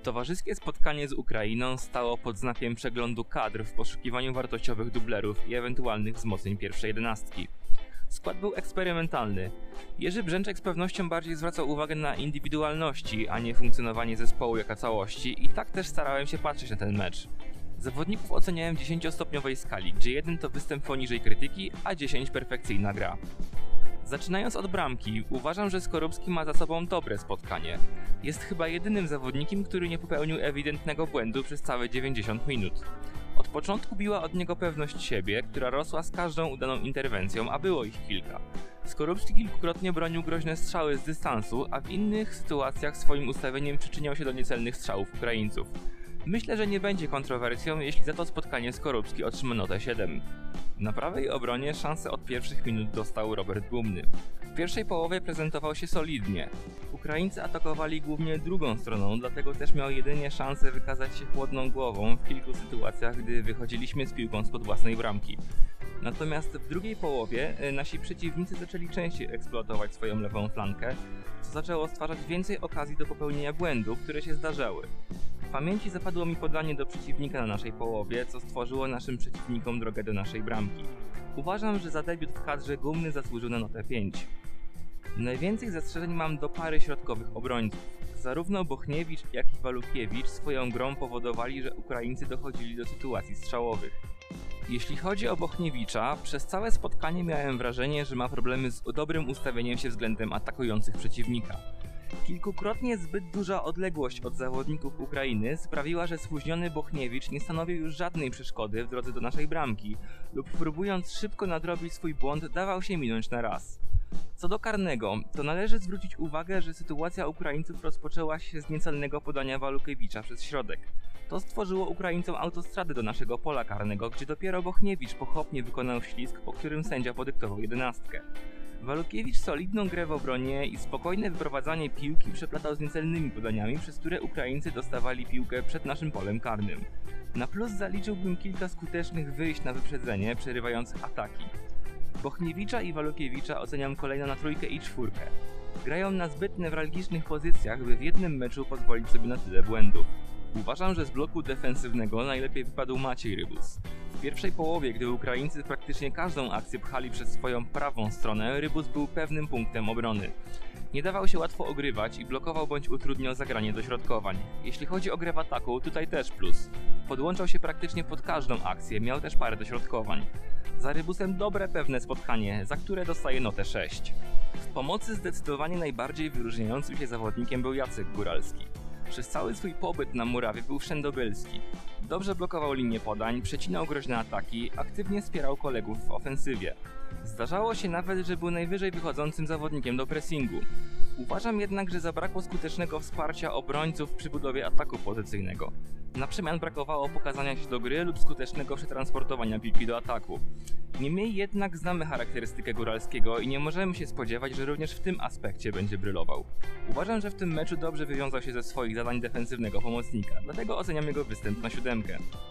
Towarzyskie spotkanie z Ukrainą stało pod znakiem przeglądu kadr w poszukiwaniu wartościowych dublerów i ewentualnych wzmocnień pierwszej jedenastki. Skład był eksperymentalny. Jerzy Brzęczek z pewnością bardziej zwracał uwagę na indywidualności, a nie funkcjonowanie zespołu jako całości, i tak też starałem się patrzeć na ten mecz. Zawodników oceniałem w 10-stopniowej skali, gdzie 1 to występ poniżej krytyki, a 10 perfekcyjna gra. Zaczynając od bramki, uważam, że Skorupski ma za sobą dobre spotkanie. Jest chyba jedynym zawodnikiem, który nie popełnił ewidentnego błędu przez całe 90 minut. Od początku biła od niego pewność siebie, która rosła z każdą udaną interwencją, a było ich kilka. Skorupski kilkukrotnie bronił groźne strzały z dystansu, a w innych sytuacjach swoim ustawieniem przyczyniał się do niecelnych strzałów Ukraińców. Myślę, że nie będzie kontrowersją, jeśli za to spotkanie Skorupski otrzyma notę 7. Na prawej obronie szansę od pierwszych minut dostał Robert Bumny. W pierwszej połowie prezentował się solidnie. Ukraińcy atakowali głównie drugą stroną, dlatego też miał jedynie szansę wykazać się chłodną głową w kilku sytuacjach, gdy wychodziliśmy z piłką spod własnej bramki. Natomiast w drugiej połowie nasi przeciwnicy zaczęli częściej eksploatować swoją lewą flankę, co zaczęło stwarzać więcej okazji do popełnienia błędów, które się zdarzały. W pamięci zapadło mi podanie do przeciwnika na naszej połowie, co stworzyło naszym przeciwnikom drogę do naszej bramki. Uważam, że za debiut w kadrze Gumny zasłużył na notę 5. Najwięcej zastrzeżeń mam do pary środkowych obrońców. Zarówno Bochniewicz, jak i Walukiewicz swoją grą powodowali, że Ukraińcy dochodzili do sytuacji strzałowych. Jeśli chodzi o Bochniewicza, przez całe spotkanie miałem wrażenie, że ma problemy z dobrym ustawieniem się względem atakujących przeciwnika. Kilkukrotnie zbyt duża odległość od zawodników Ukrainy sprawiła, że spóźniony Bochniewicz nie stanowił już żadnej przeszkody w drodze do naszej bramki lub próbując szybko nadrobić swój błąd, dawał się minąć na raz. Co do karnego, to należy zwrócić uwagę, że sytuacja Ukraińców rozpoczęła się z niecelnego podania Walukiewicza przez środek. To stworzyło Ukraińcom autostradę do naszego pola karnego, gdzie dopiero Bochniewicz pochopnie wykonał ślizg, po którym sędzia podyktował 11. Walukiewicz solidną grę w obronie i spokojne wyprowadzanie piłki przeplatał z niecelnymi podaniami, przez które Ukraińcy dostawali piłkę przed naszym polem karnym. Na plus zaliczyłbym kilka skutecznych wyjść na wyprzedzenie, przerywających ataki. Bochniewicza i Walukiewicza oceniam kolejno na 3 i 4. Grają na zbyt newralgicznych pozycjach, by w jednym meczu pozwolić sobie na tyle błędów. Uważam, że z bloku defensywnego najlepiej wypadł Maciej Rybus. W pierwszej połowie, gdy Ukraińcy praktycznie każdą akcję pchali przez swoją prawą stronę, Rybus był pewnym punktem obrony. Nie dawał się łatwo ogrywać i blokował bądź utrudniał zagranie dośrodkowań. Jeśli chodzi o grę w ataku, tutaj też plus. Podłączał się praktycznie pod każdą akcję, miał też parę dośrodkowań. Za Rybusem dobre pewne spotkanie, za które dostaje notę 6. W pomocy zdecydowanie najbardziej wyróżniającym się zawodnikiem był Jacek Góralski. Przez cały swój pobyt na murawie był wszędobylski. Dobrze blokował linię podań, przecinał groźne ataki, aktywnie wspierał kolegów w ofensywie. Zdarzało się nawet, że był najwyżej wychodzącym zawodnikiem do pressingu. Uważam jednak, że zabrakło skutecznego wsparcia obrońców przy budowie ataku pozycyjnego. Na przemian brakowało pokazania się do gry lub skutecznego przetransportowania piłki do ataku. Niemniej jednak znamy charakterystykę Góralskiego i nie możemy się spodziewać, że również w tym aspekcie będzie brylował. Uważam, że w tym meczu dobrze wywiązał się ze swoich zadań defensywnego pomocnika, dlatego oceniam jego występ na 7.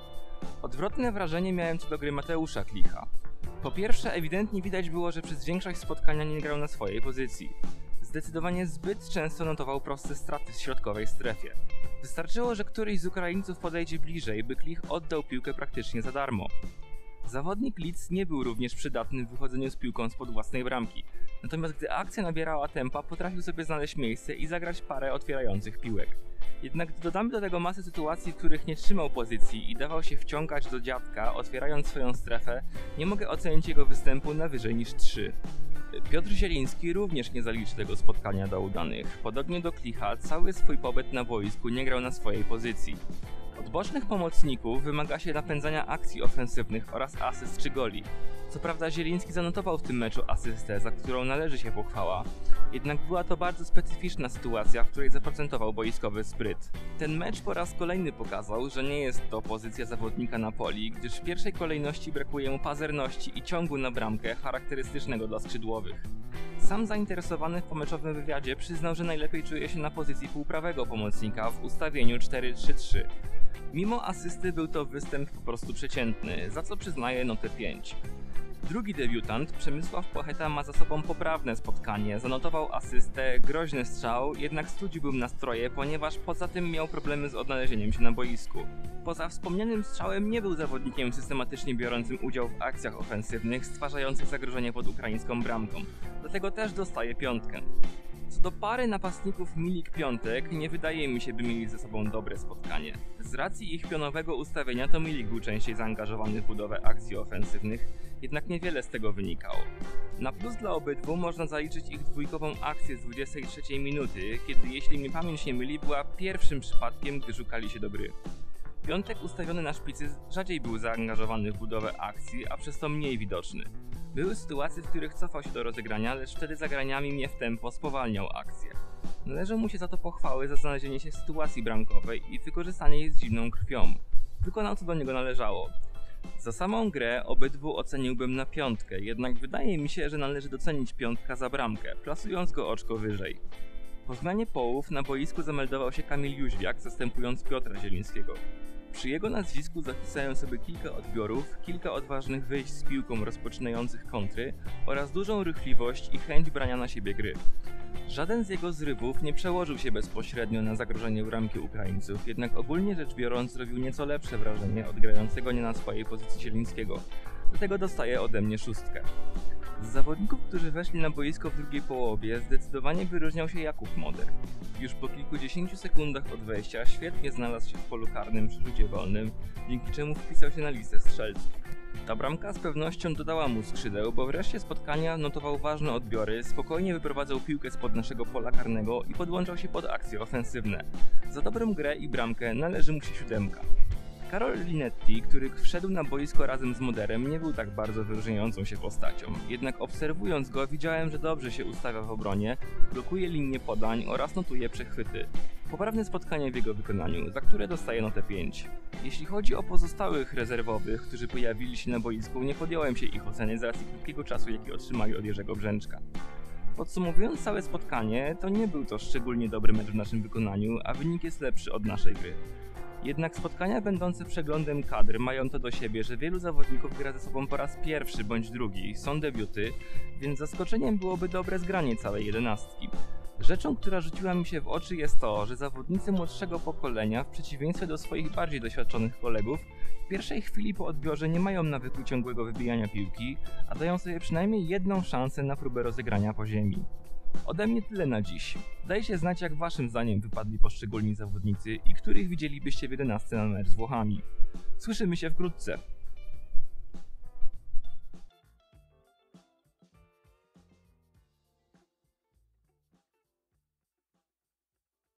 Odwrotne wrażenie miałem co do gry Mateusza Klicha. Po pierwsze, ewidentnie widać było, że przez większość spotkania nie grał na swojej pozycji. Zdecydowanie zbyt często notował proste straty w środkowej strefie. Wystarczyło, że któryś z Ukraińców podejdzie bliżej, by Klich oddał piłkę praktycznie za darmo. Zawodnik Lidz nie był również przydatny w wychodzeniu z piłką spod własnej bramki, natomiast gdy akcja nabierała tempa, potrafił sobie znaleźć miejsce i zagrać parę otwierających piłek. Jednak gdy dodamy do tego masę sytuacji, w których nie trzymał pozycji i dawał się wciągać do dziadka, otwierając swoją strefę, nie mogę ocenić jego występu na wyżej niż 3. Piotr Zieliński również nie zaliczy tego spotkania do udanych. Podobnie do Klicha, cały swój pobyt na boisku nie grał na swojej pozycji. Od bocznych pomocników wymaga się napędzania akcji ofensywnych oraz asyst czy goli. Co prawda Zieliński zanotował w tym meczu asystę, za którą należy się pochwała, jednak była to bardzo specyficzna sytuacja, w której zaprocentował boiskowy spryt. Ten mecz po raz kolejny pokazał, że nie jest to pozycja zawodnika Napoli, gdyż w pierwszej kolejności brakuje mu pazerności i ciągu na bramkę charakterystycznego dla skrzydłowych. Sam zainteresowany w pomeczowym wywiadzie przyznał, że najlepiej czuje się na pozycji półprawego pomocnika w ustawieniu 4-3-3. Mimo asysty był to występ po prostu przeciętny, za co przyznaję notę 5. Drugi debiutant, Przemysław Płacheta, ma za sobą poprawne spotkanie, zanotował asystę, groźny strzał, jednak studziłbym nastroje, ponieważ poza tym miał problemy z odnalezieniem się na boisku. Poza wspomnianym strzałem nie był zawodnikiem systematycznie biorącym udział w akcjach ofensywnych stwarzających zagrożenie pod ukraińską bramką, dlatego też dostaje 5. Co do pary napastników Milik-Piątek, nie wydaje mi się, by mieli ze sobą dobre spotkanie. Z racji ich pionowego ustawienia to Milik był częściej zaangażowany w budowę akcji ofensywnych, jednak niewiele z tego wynikało. Na plus dla obydwu można zaliczyć ich dwójkową akcję z 23 minuty, kiedy, jeśli mnie pamięć nie myli, była pierwszym przypadkiem, gdy szukali się do gry. Piątek ustawiony na szpicy rzadziej był zaangażowany w budowę akcji, a przez to mniej widoczny. Były sytuacje, w których cofał się do rozegrania, lecz wtedy zagraniami mnie w tempo spowalniał akcję. Należą mu się za to pochwały za znalezienie się w sytuacji bramkowej i wykorzystanie jej z zimną krwią. Wykonał co do niego należało. Za samą grę obydwu oceniłbym na 5, jednak wydaje mi się, że należy docenić Piątka za bramkę, plasując go oczko wyżej. Po zmianie połów na boisku zameldował się Kamil Jóźwiak, zastępując Piotra Zielińskiego. Przy jego nazwisku zapisałem sobie kilka odbiorów, kilka odważnych wyjść z piłką rozpoczynających kontry oraz dużą rychliwość i chęć brania na siebie gry. Żaden z jego zrywów nie przełożył się bezpośrednio na zagrożenie bramki Ukraińców, jednak ogólnie rzecz biorąc zrobił nieco lepsze wrażenie od grającego nie na swojej pozycji Zielińskiego. Dlatego dostaje ode mnie 6. Z zawodników, którzy weszli na boisko w drugiej połowie, zdecydowanie wyróżniał się Jakub Moder. Już po kilkudziesięciu sekundach od wejścia świetnie znalazł się w polu karnym przy rzucie wolnym, dzięki czemu wpisał się na listę strzelców. Ta bramka z pewnością dodała mu skrzydeł, bo w reszcie spotkania notował ważne odbiory, spokojnie wyprowadzał piłkę spod naszego pola karnego i podłączał się pod akcje ofensywne. Za dobrą grę i bramkę należy mu się 7. Karol Linetti, który wszedł na boisko razem z Moderem, nie był tak bardzo wyróżniającą się postacią. Jednak obserwując go, widziałem, że dobrze się ustawia w obronie, blokuje linię podań oraz notuje przechwyty. Poprawne spotkanie w jego wykonaniu, za które dostaje notę 5. Jeśli chodzi o pozostałych rezerwowych, którzy pojawili się na boisku, nie podjąłem się ich oceny z racji krótkiego czasu, jaki otrzymali od Jerzego Brzęczka. Podsumowując całe spotkanie, to nie był to szczególnie dobry mecz w naszym wykonaniu, a wynik jest lepszy od naszej gry. Jednak spotkania będące przeglądem kadr mają to do siebie, że wielu zawodników gra ze sobą po raz pierwszy bądź drugi, są debiuty, więc zaskoczeniem byłoby dobre zgranie całej 11. Rzeczą, która rzuciła mi się w oczy jest to, że zawodnicy młodszego pokolenia, w przeciwieństwie do swoich bardziej doświadczonych kolegów, w pierwszej chwili po odbiorze nie mają nawyku ciągłego wybijania piłki, a dają sobie przynajmniej jedną szansę na próbę rozegrania po ziemi. Ode mnie tyle na dziś. Dajcie znać, jak waszym zdaniem wypadli poszczególni zawodnicy i których widzielibyście w 11 na mecz z Włochami. Słyszymy się wkrótce.